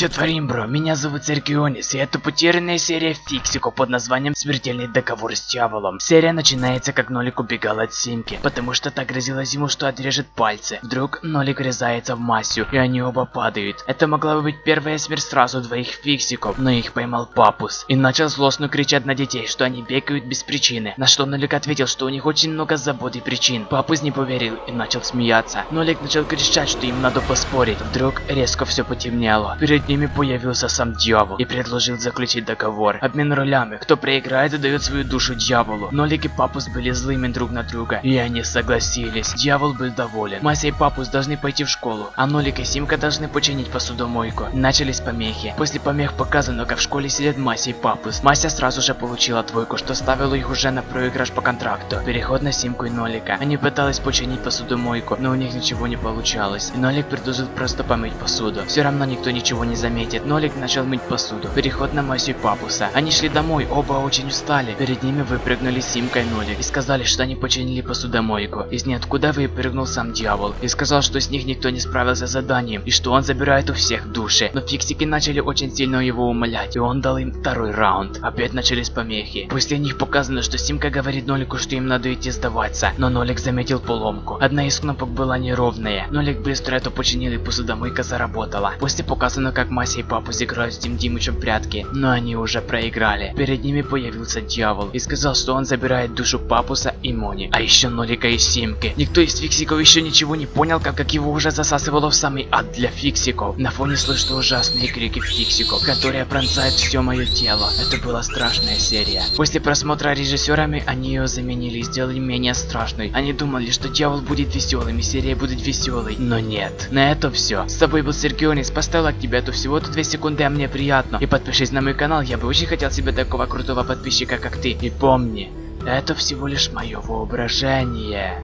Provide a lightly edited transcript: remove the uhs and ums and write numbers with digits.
Чё творим, бро? Меня зовут Серкионис, и это потерянная серия фиксиков под названием «Смертельный договор с дьяволом». Серия начинается, как Нолик убегал от Симки, потому что так грозилось ему, что отрежет пальцы. Вдруг Нолик врезается в Масю, и они оба падают. Это могла бы быть первая смерть сразу двоих фиксиков, но их поймал Папус и начал злостно кричать на детей, что они бегают без причины. На что Нолик ответил, что у них очень много забот и причин. Папус не поверил и начал смеяться. Нолик начал кричать, что им надо поспорить. Вдруг резко все потемнело. Перед ними появился сам дьявол и предложил заключить договор. Обмен ролями. Кто проиграет, отдает свою душу дьяволу. Нолик и Папус были злыми друг на друга, и они согласились. Дьявол был доволен. Мася и Папус должны пойти в школу, а Нолик и Симка должны починить посудомойку. Начались помехи. После помех показано, как в школе сидят Мася и Папус. Мася сразу же получила двойку, что ставило их уже на проигрыш по контракту. Переход на Симку и Нолика. Они пытались починить посудомойку, но у них ничего не получалось. И Нолик предложил просто помыть посуду. Все равно никто ничего не заметит. Нолик начал мыть посуду. Переход на Масю и Папуса. Они шли домой, оба очень устали. Перед ними выпрыгнули Симка и Нолик и сказали, что они починили посудомойку. Из ниоткуда выпрыгнул сам дьявол и сказал, что с них никто не справился с заданием и что он забирает у всех души. Но фиксики начали очень сильно его умолять, и он дал им второй раунд. Опять начались помехи. После них показано, что Симка говорит Нолику, что им надо идти сдаваться, но Нолик заметил поломку. Одна из кнопок была неровная. Нолик быстро это починил, и посудомойка заработала. После показано, как Мася и Папус играют с Дим Димычем в прятки, но они уже проиграли. Перед ними появился дьявол и сказал, что он забирает душу Папуса и Мони, а еще Нолика и Симки. Никто из фиксиков еще ничего не понял, как его уже засасывало в самый ад для фиксиков. На фоне слышно ужасные крики фиксиков, которые пронзают все мое тело. Это была страшная серия. После просмотра режиссерами они ее заменили и сделали менее страшной. Они думали, что дьявол будет веселым и серия будет веселой, но нет. На это все. С тобой был Серкионис, поставь лайк, тебе это всего-то 2 секунды, а мне приятно. И подпишись на мой канал, я бы очень хотел себе такого крутого подписчика, как ты. И помни, это всего лишь мое воображение.